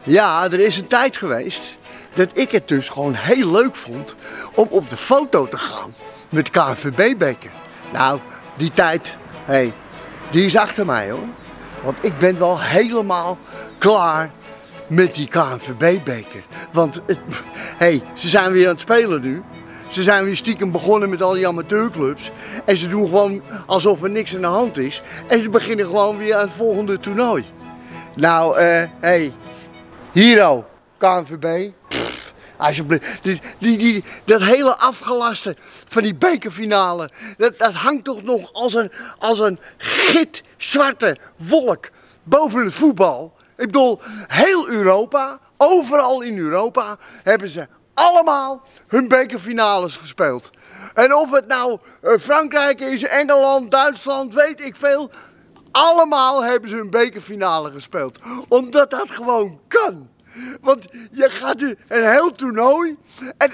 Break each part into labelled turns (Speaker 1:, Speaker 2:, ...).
Speaker 1: Ja, er is een tijd geweest dat ik het dus gewoon heel leuk vond om op de foto te gaan met de KNVB-beker. Nou, die tijd, die is achter mij hoor. Want ik ben wel helemaal klaar met die KNVB-beker. Want, ze zijn weer aan het spelen nu. Ze zijn weer stiekem begonnen met al die amateurclubs. En ze doen gewoon alsof er niks aan de hand is. En ze beginnen gewoon weer aan het volgende toernooi. Nou, Hero, KNVB. Alsjeblieft. Dat hele afgelaste van die bekerfinale, dat hangt toch nog als een gitzwarte wolk boven het voetbal. Ik bedoel, heel Europa, overal in Europa, hebben ze allemaal hun bekerfinales gespeeld. En of het nou Frankrijk is, Engeland, Duitsland, weet ik veel. Allemaal hebben ze een bekerfinale gespeeld. Omdat dat gewoon kan. Want je gaat nu een heel toernooi en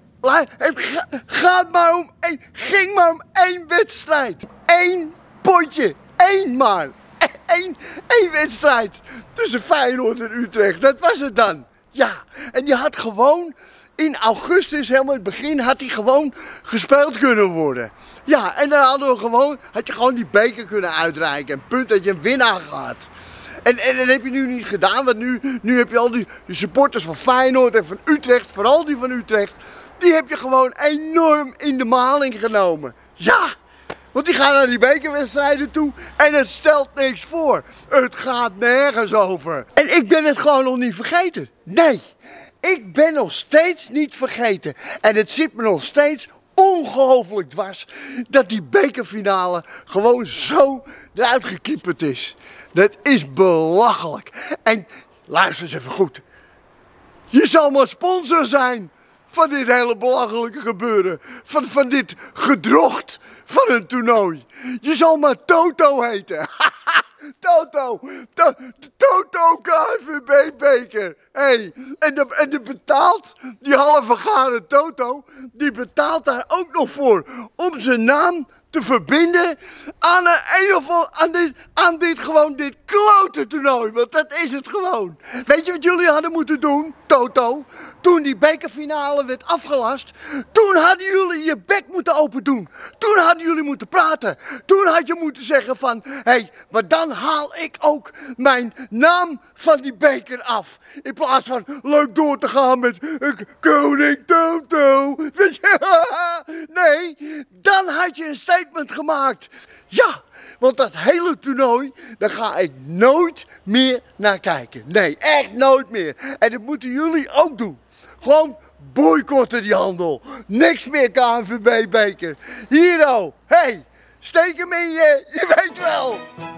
Speaker 1: ging maar om één wedstrijd. Eén potje. Eén maar. Eén wedstrijd tussen Feyenoord en Utrecht. Dat was het dan. Ja, en je had gewoon in augustus, helemaal in het begin, had hij gewoon gespeeld kunnen worden. Ja, en dan had je gewoon die beker kunnen uitreiken. En punt dat je een winnaar gehad. En dat heb je nu niet gedaan, want nu heb je al die supporters van Feyenoord en van Utrecht, vooral die van Utrecht, die heb je gewoon enorm in de maling genomen. Ja, want die gaan naar die bekerwedstrijden toe en het stelt niks voor. Het gaat nergens over. En ik ben het gewoon nog niet vergeten. Nee, ik ben nog steeds niet vergeten. En het zit me nog steeds ongelooflijk dwars dat die bekerfinale gewoon zo eruit gekieperd is. Dat is belachelijk. En luister eens even goed. Je zal maar sponsor zijn van dit hele belachelijke gebeuren. Van dit gedrocht van een toernooi. Je zal maar Toto heten. Toto KNVB-beker. En de betaalt, die halve gare Toto, die betaalt daar ook nog voor om zijn naam te verbinden aan dit klote toernooi. Want dat is het gewoon. Weet je wat jullie hadden moeten doen, Toto? Toen die bekerfinale werd afgelast, toen hadden jullie je bek moeten open doen. Toen hadden jullie moeten praten. Toen had je moeten zeggen van, maar dan haal ik ook mijn naam van die beker af. In plaats van leuk door te gaan met koning Toto. Weet je? Nee, dan had je een statement gemaakt. Ja, want dat hele toernooi, daar ga ik nooit meer naar kijken. Nee, echt nooit meer. En dat moeten jullie ook doen. Gewoon boycotten die handel. Niks meer KNVB-beker. Hero, steek hem in je weet wel.